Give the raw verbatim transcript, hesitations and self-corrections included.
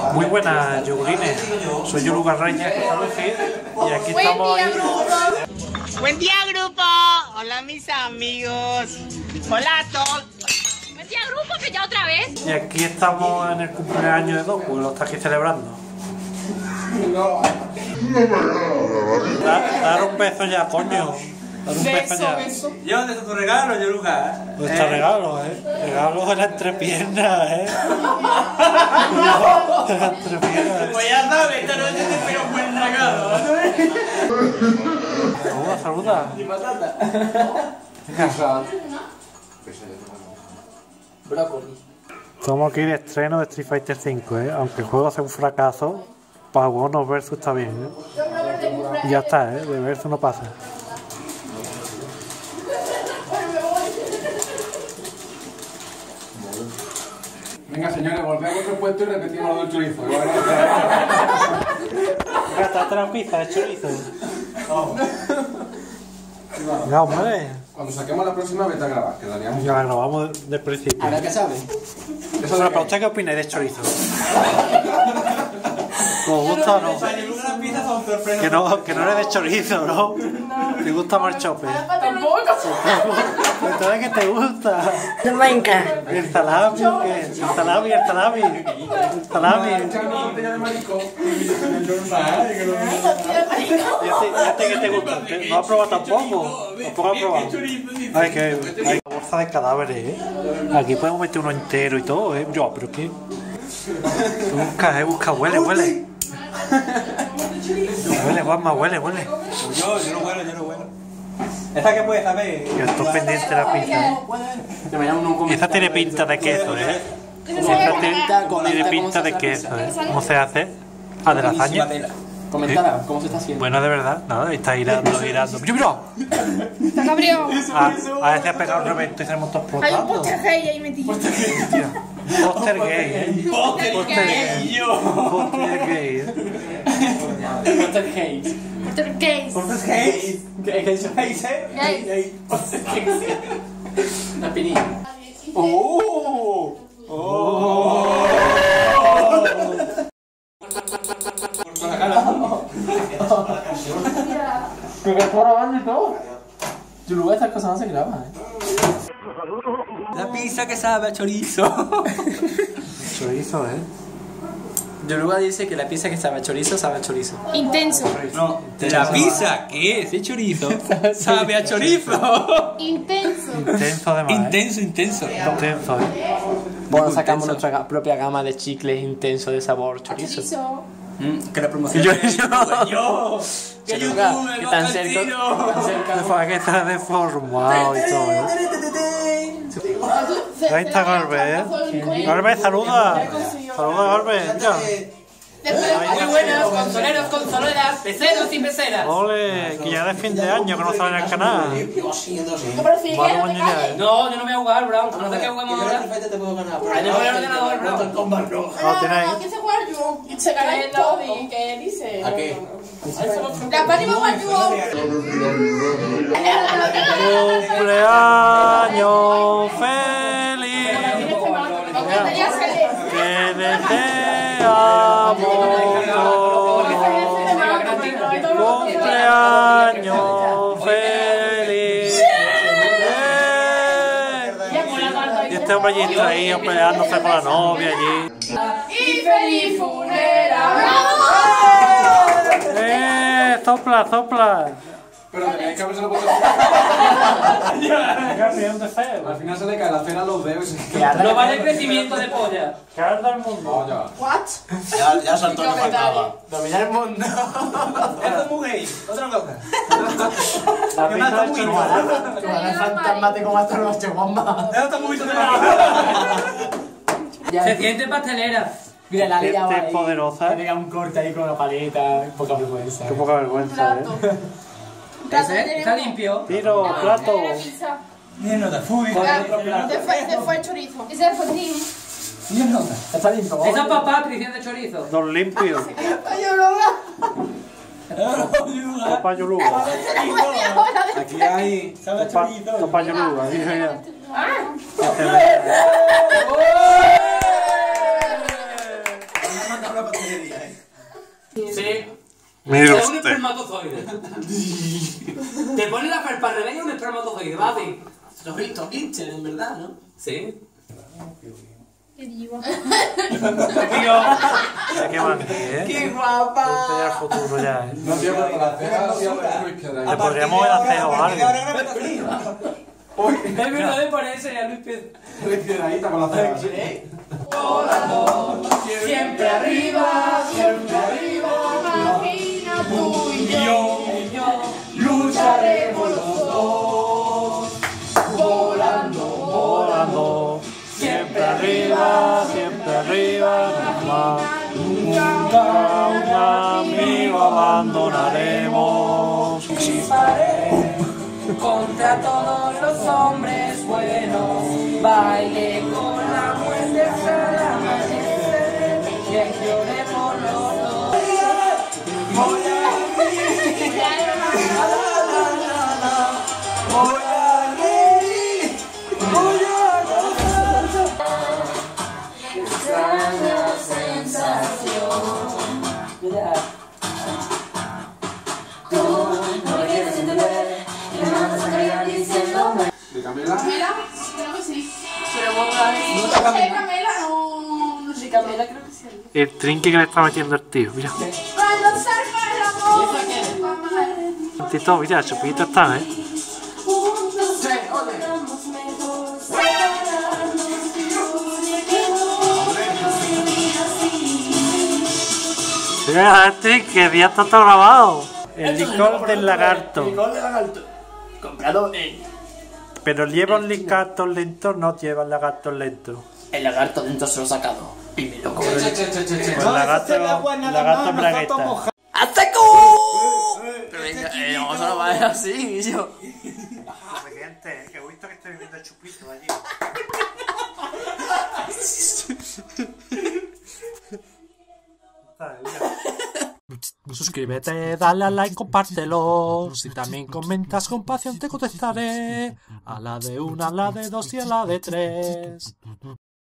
Muy buenas, yogurines. Soy Yoruga Reyes y aquí Buen estamos día, ahí. grupo. Buen día, grupo. Hola, mis amigos. Hola a todos. Buen día, grupo, que ya otra vez. Y aquí estamos en el cumpleaños de Doku, lo está aquí celebrando. Da, dar un beso ya, coño. Dar un beso, Beso, ya. beso. ¿Y dónde está tu regalo, Yoruga? Pues está regalo, eh. Regalo de la entrepierna, eh. De la entrepierna. Pues ya sabes, esta noche te espero un buen regalo. Saluda, saluda. Y patata. Venga. Brócoli. Estamos aquí de estreno de Street Fighter cinco, eh. Aunque el juego sea un fracaso, para Warner versus está bien, eh. Y ya está, eh. De versus no pasa. Venga, señores, volvemos a vuestro puesto y repetimos lo del chorizo. Gata la pizza de chorizo. Venga, hombre. Cuando saquemos la próxima, vete a grabar, que la liamos. Ya la grabamos del principio. A ver qué sabe. Eso Bueno, es pero ¿usted qué opina de chorizo? ¿Os gusta o no? Para Yoruga las pizzas son sorpresas. Que no, que no eres de chorizo, ¿no? ¿Te gusta más el chope? Tampoco. Entonces, ¿qué te gusta? Venga. ¿El salami? ¿Qué? ¿El salami? ¿El salami? ¿El salami? una botella de marisco. ¿Y este, y este qué te gusta? ¿No has probado tampoco? ¿Tampoco has probado? Ay, que hay bolsa de cadáveres, ¿eh? Aquí podemos meter uno entero y todo, ¿eh? Yo, pero ¿qué? Busca, ¿eh? Busca, huele, huele. Huele, Juanma, huele, huele. Yo, yo no huelo, yo no huelo. ¿Esta qué puede saber? Y esto es pendiente de la pizza, ¿eh? Que me llaman un Y comentario. esta tiene pinta de queso, ¿eh? Esta tiene, tiene pinta de queso, ¿eh? ¿Cómo se hace? Ah, de lasaña. Comentará cómo se está haciendo. Bueno, de verdad, nada, está girando, girando. ¡Mira, mira! Está cabreado. Ah, a veces ha pegado un revento y tenemos todos Hay un explotando. póster gay ahí metido. Hostia. Póster gay, ¿eh? Póster Póster gay. Yo. Póster gay, ¿eh? Póster Hayes. Póster gays. Póster gay. ¿Qué es eso? ¿Gay, eh? Gay. Póster gay. La pinilla. ¡Oh! ¡Oh! Con la cara. Que me está grabando y todo. Yoruga, estas cosas no se graban, eh. La pizza que sabe a chorizo. Chorizo, ¿eh? Yoruga dice que la pizza que sabe a chorizo sabe a chorizo. Intenso. No, la pizza, ¿qué es? ¿Es chorizo? Sabe a chorizo. Intenso. Intenso además, ¿eh? Intenso, intenso. Intenso, ¿eh? Bueno, sacamos nuestra ga- propia gama de chicles intensos de sabor chorizo. Chorizo. Mm, que la promoción. Yo- yo. Que Yoruga, YouTube, que no tan cerca, cantino. tan cerca. Para que está deformado y todo, ¿eh? Ahí está Galvez, ¿eh? Galvez, saluda. Saluda, Galvez, mira. Muy buenas, consoleros, consoleras, peceros y peceras. Ole, que ya es fin de año, que no sale en el canal. Pero si Vamos quieres, mañana, ¿eh? No, yo no voy a jugar, Brown. No sé qué juguemos ahora. Tenemos el ordenador, Brown. No, tenéis. ¿Quién se juega yo? Y se gana el todo. ¿Qué dice? ¿A qué? La pani va a jugar yo. Cumpleaños feliz, que deseamos todos. Cumpleaños feliz. Y este hombre allí traído peleándose con la novia allí. Y feliz funeral. ¡Eh! ¡Sopla, sopla! Pero tenéis que haberse lo puesto. Venga, bien de feo. Al final se le cae la cera a los dedos y se No vale crecimiento de polla. ¿Qué anda el mundo? Oh, ya. What? Ya, ya saltó, no faltaba. Dominar el mundo. Esto es muy gay. Otra cosa. La pizza de chocolate. Ojalá fantasmático como hasta los Juanma. Esto está muy Se siente pastelera. Mira, la Gente liaba ahí. poderosa. Que tenga un corte ahí con la paleta. Poca vergüenza. Qué poca vergüenza, ¿eh? Ese está limpio. Tiro, plato. Mierda, fui. Después el chorizo. Ese fue Tim. Mierda. Está limpio. Eso es para Patricia de chorizo. Dos limpios. Topa Yoruga. Aquí hay. ¿Sabe Topa, chorizo? topa Yoruga, dije ya. una pastelería, ¿eh? Sí. Mire Es un usted. espermatozoide. Te pone la felpa al revés y un espermatozoide, va así. Los visto pinches, en verdad, ¿no? Sí. Qué diva. Mira qué manía, ¿eh? ¡Qué guapa! Este ya es el futuro ya, ¿eh? No tío, pero con las cejas no siempre es muy piedra. Le podríamos ver las cejas o algo. Es verdad, por eso ya Luis Pedro. Muy piedradita con las cejas. Siempre arriba, siempre arriba. Imagina tú y yo. Lucharemos los dos. Volando, Volando, siempre arriba, siempre arriba, jamás. Nunca un amigo abandonaremos. contra todos los hombres buenos. Baile con la muerte hasta el amanecer. Y lloré por los dos. Voy a Voy a reír, voy a gozar. Extraña sensación. Tú no me quieres entender, y me mandas a callar diciéndome. ¿De Camela? Camela, creo que sí. Pero ponga No sé, Camela, no. No sé, Camela, creo que sí. El trinque que le está metiendo el tío, mira. Cuando salga el amor. Tito, mira, chupito está, ¿eh? Mira, este que día está todo grabado. El licor del lagarto. Licor del lagarto. Comprado en... Pero lleva un lagarto lento, no lleva el lagarto lento. El lagarto dentro se lo he sacado. Y me lo cobré. Pues el lagarto, lagarto bragueta. ¡Ateco! Pero venga, eh, vamos a lo va así, yo. Gente, que he visto que estoy viviendo el chupito allí. Suscríbete, dale a like, compártelo. Si también comentas con pasión te contestaré. A la de una, a la de dos y a la de tres.